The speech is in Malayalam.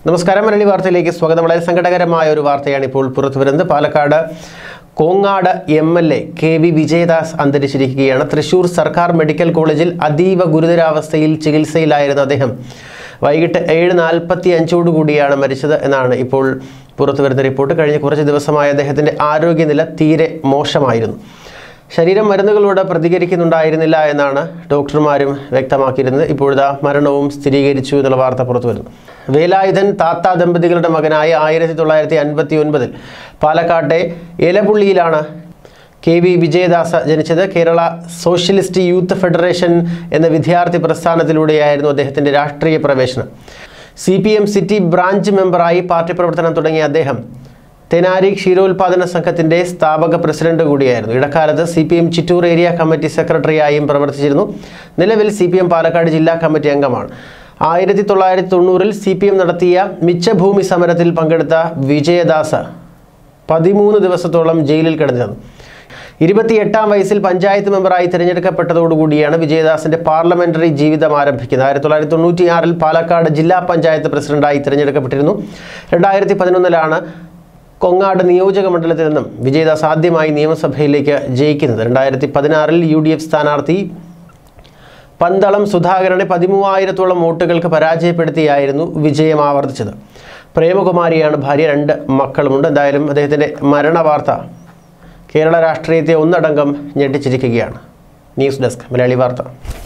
നമസ്കാരം. മലയാളി വാർത്തയിലേക്ക് സ്വാഗതം. വളരെ സങ്കടകരമായ ഒരു വാർത്തയാണ് ഇപ്പോൾ പുറത്തുവരുന്നത്. Palakkad Kongad MLA KV Vijayadas അന്തരിച്ചിരിക്കുകയാണ്. തൃശൂർ സർക്കാർ മെഡിക്കൽ കോളേജിൽ അതീവ ഗുരുതരാവസ്ഥയിൽ ചികിത്സയിലായിരുന്ന അദ്ദേഹം വൈകിട്ട് 7:45 മരിച്ചത് എന്നാണ് ഇപ്പോൾ പുറത്തുവരുന്ന റിപ്പോർട്ട്. കഴിഞ്ഞ കുറച്ച് ദിവസമായി അദ്ദേഹത്തിൻ്റെ ആരോഗ്യനില തീരെ മോശമായിരുന്നു. ശരീരം മരുന്നുകളോട് പ്രതികരിക്കുന്നുണ്ടായിരുന്നില്ല എന്നാണ് ഡോക്ടർമാരും വ്യക്തമാക്കിയിരുന്നത്. ഇപ്പോഴത്തെ മരണവും സ്ഥിരീകരിച്ചു എന്നുള്ള വാർത്ത പുറത്തു വരുന്നു. വേലായുധൻ താത്ത ദമ്പതികളുടെ മകനായ 1959 പാലക്കാട്ടെ എലപുള്ളിയിലാണ് KV വിജയദാസ് ജനിച്ചത്. കേരള സോഷ്യലിസ്റ്റ് യൂത്ത് ഫെഡറേഷൻ എന്ന വിദ്യാർത്ഥി പ്രസ്ഥാനത്തിലൂടെയായിരുന്നു അദ്ദേഹത്തിൻ്റെ രാഷ്ട്രീയ പ്രവേശനം. CPM സിറ്റി ബ്രാഞ്ച് മെമ്പറായി പാർട്ടി പ്രവർത്തനം തുടങ്ങിയ അദ്ദേഹം തെനാരി ക്ഷീരോത്പാദന സംഘത്തിൻ്റെ സ്ഥാപക പ്രസിഡന്റ് കൂടിയായിരുന്നു. ഇടക്കാലത്ത് CPM ചിറ്റൂർ ഏരിയ കമ്മിറ്റി സെക്രട്ടറിയായും പ്രവർത്തിച്ചിരുന്നു. നിലവിൽ CPM പാലക്കാട് ജില്ലാ കമ്മിറ്റി അംഗമാണ്. 1990 CPM നടത്തിയ മിച്ചഭൂമി സമരത്തിൽ പങ്കെടുത്ത വിജയദാസ് 13 ദിവസത്തോളം ജയിലിൽ കിടന്നിരുന്നു. 28-ാം വയസ്സിൽ പഞ്ചായത്ത് മെമ്പറായി തിരഞ്ഞെടുക്കപ്പെട്ടതോടുകൂടിയാണ് വിജയദാസിൻ്റെ പാർലമെന്ററി ജീവിതം ആരംഭിക്കുന്നത്. 1996 പാലക്കാട് ജില്ലാ പഞ്ചായത്ത് പ്രസിഡന്റായി തിരഞ്ഞെടുക്കപ്പെട്ടിരുന്നു. 2011 കൊങ്ങാട് നിയോജക മണ്ഡലത്തിൽ നിന്നും വിജയദാസ് ആദ്യമായി നിയമസഭയിലേക്ക് ജയിക്കുന്നത്. 2016 UDF സ്ഥാനാർത്ഥി പന്തളം സുധാകരനെ 13,000-ഓളം വോട്ടുകൾക്ക് പരാജയപ്പെടുത്തിയായിരുന്നു വിജയം ആവർത്തിച്ചത്. പ്രേമകുമാരിയാണ് ഭാര്യ, 2 മക്കളുമുണ്ട്. എന്തായാലും അദ്ദേഹത്തിൻ്റെ മരണവാർത്ത കേരള രാഷ്ട്രീയത്തെ ഒന്നടങ്കം ഞെട്ടിച്ചിരിക്കുകയാണ്. ന്യൂസ് ഡെസ്ക് മലയാളി വാർത്ത.